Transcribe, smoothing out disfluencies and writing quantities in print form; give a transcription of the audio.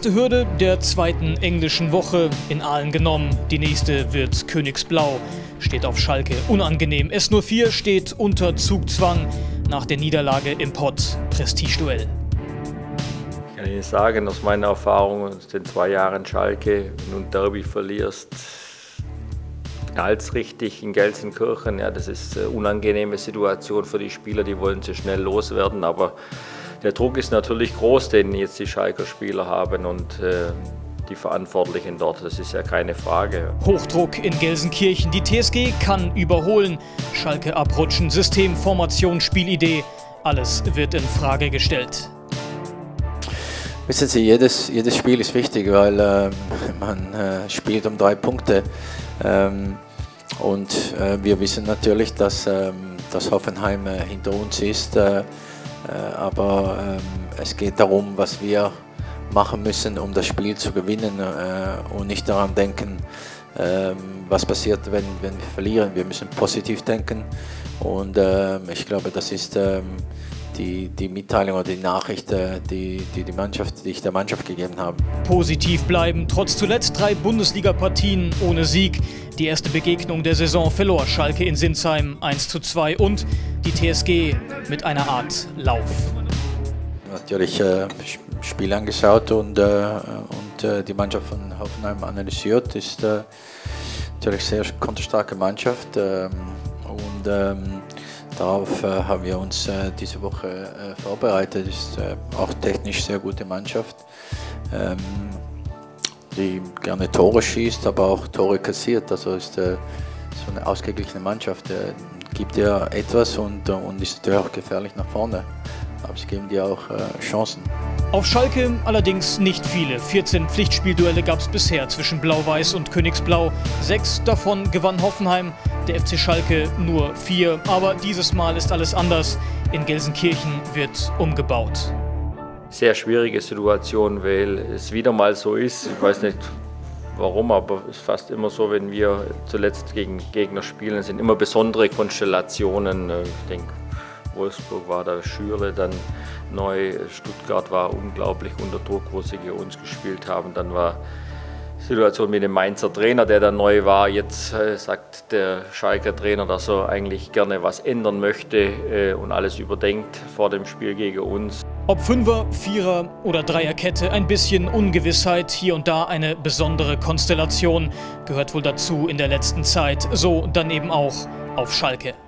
erste Hürde der zweiten englischen Woche in Aalen genommen. Die nächste wird Königsblau. Steht auf Schalke unangenehm. S04 steht unter Zugzwang nach der Niederlage im Pott. Prestigeduell. Ich kann Ihnen sagen, aus meiner Erfahrung aus den 2 Jahren Schalke, wenn du ein Derby verlierst, knallt's richtig in Gelsenkirchen. Ja, das ist eine unangenehme Situation für die Spieler, die wollen sie schnell loswerden. Aber der Druck ist natürlich groß, den jetzt die Schalker Spieler haben und die Verantwortlichen dort, das ist ja keine Frage. Hochdruck in Gelsenkirchen. Die TSG kann überholen. Schalke abrutschen, System, Formation, Spielidee. Alles wird in Frage gestellt. Wissen Sie, jedes Spiel ist wichtig, weil man spielt um 3 Punkte. Und wir wissen natürlich, dass Hoffenheim hinter uns ist. Aber es geht darum, was wir machen müssen, um das Spiel zu gewinnen und nicht daran denken, was passiert, wenn wir verlieren. Wir müssen positiv denken und ich glaube, das ist die Mitteilung oder die Nachricht, die ich der Mannschaft gegeben habe. Positiv bleiben, trotz zuletzt 3 Bundesliga-Partien ohne Sieg. Die erste Begegnung der Saison verlor Schalke in Sinsheim 1:2 und die TSG mit einer Art Lauf. Natürlich Spiel angeschaut und die Mannschaft von Hoffenheim analysiert. Ist natürlich sehr konterstarke Mannschaft und darauf haben wir uns diese Woche vorbereitet. Ist auch technisch sehr gute Mannschaft, die gerne Tore schießt, aber auch Tore kassiert. Also ist so eine ausgeglichene Mannschaft. Gibt ja etwas und ist natürlich auch gefährlich nach vorne. Aber sie geben dir auch Chancen. Auf Schalke allerdings nicht viele. 14 Pflichtspielduelle gab es bisher zwischen Blau-Weiß und Königsblau. 6 davon gewann Hoffenheim, der FC Schalke nur 4. Aber dieses Mal ist alles anders. In Gelsenkirchen wird umgebaut. Sehr schwierige Situation, weil es wieder mal so ist. Ich weiß nicht warum, aber es ist fast immer so, wenn wir zuletzt gegen Gegner spielen, sind immer besondere Konstellationen. Ich denke, Wolfsburg war da Schürrle, dann neu, Stuttgart war unglaublich unter Druck, wo sie gegen uns gespielt haben. Dann war die Situation mit dem Mainzer Trainer, der dann neu war. Jetzt sagt der Schalker Trainer, dass er eigentlich gerne was ändern möchte und alles überdenkt vor dem Spiel gegen uns. Ob Fünfer, Vierer oder Dreierkette, ein bisschen Ungewissheit, hier und da eine besondere Konstellation, gehört wohl dazu in der letzten Zeit. So dann eben auch auf Schalke.